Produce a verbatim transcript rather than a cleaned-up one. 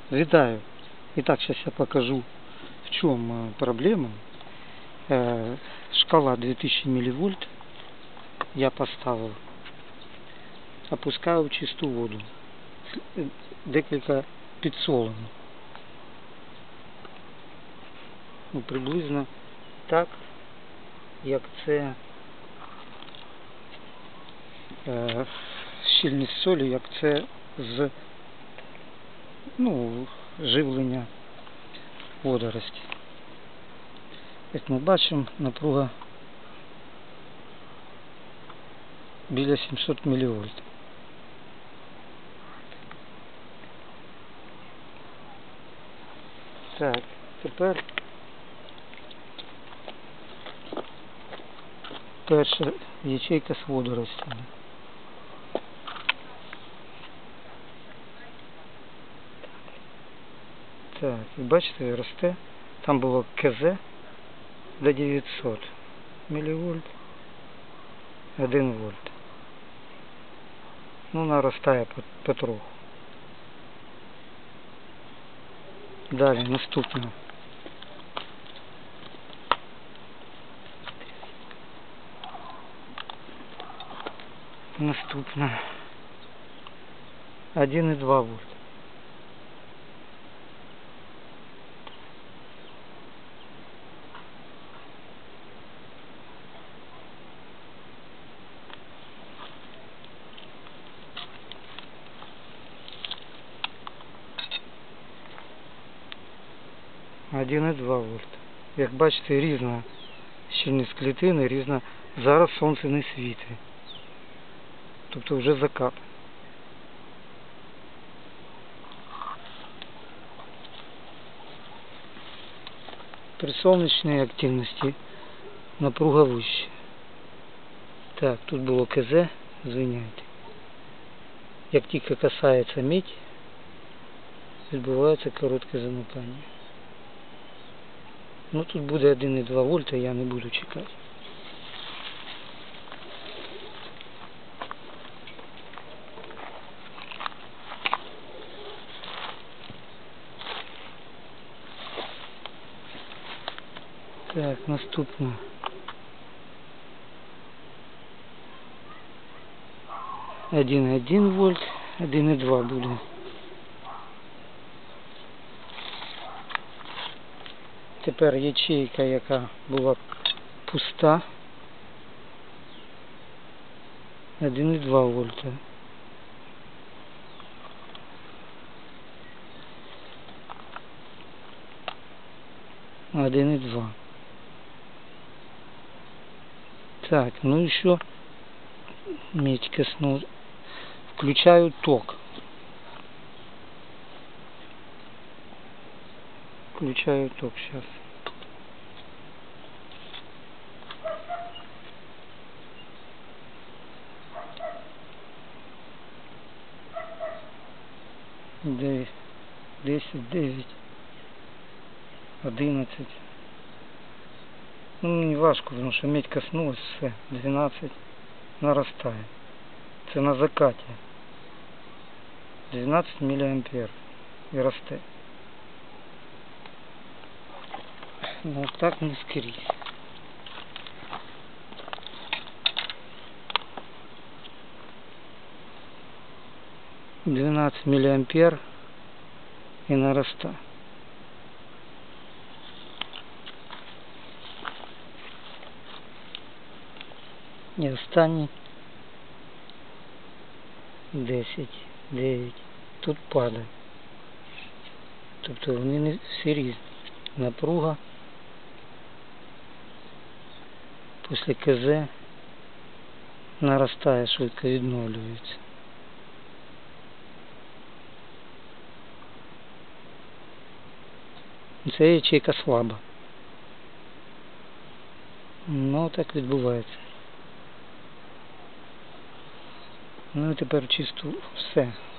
Вітаю. Итак, сейчас я покажу, в чем проблема. Шкала две тысячи милливольт я поставил. Опускаю в чисту воду. Декілька підсолено. Ну, приблизно так, як це е, щільність солі, як це з ну, живлення водорості. Як ми бачимо, напруга біля сімсот мілівольт. Так, тепер перша ячейка з водоростями. Так, і бачите, росте. Там було КЗ до дев'ятсот мілівольт, один вольт. Ну, наростає потроху. Далі, наступне. Наступне. один і два вольт. один і два вольт. Як бачите, різна щільність клітини, різна. Зараз сонце не світить. Тобто вже закат. При сонячній активності напруга вища. Так, тут було КЗ, звиняйте. Як тільки касається мідь, відбувається коротке замикання. Ну тут буде один і два вольта, я не буду чекати. Так, наступне. один і один вольт, один і два буде. Тепер ячейка, яка була пуста, один і два вольта. один і два. Так, ну еще медь коснулась. Включаю ток. Включаю ток сейчас. девять, десять, девять, одиннадцать. Ну, не важко, потому что медь коснулась, все, двенадцать, нарастает. Це на закаті. двенадцать миллиампер і росте. Ну так не скрізь. двенадцать миллиампер і наростає. І останній десять, дев'ять. Тут падає. Тобто вони не всі різні. Напруга після КЗ наростає, швидко відновлюється. Це ячейка слаба. Ну так відбувається. Ну і тепер чисто все.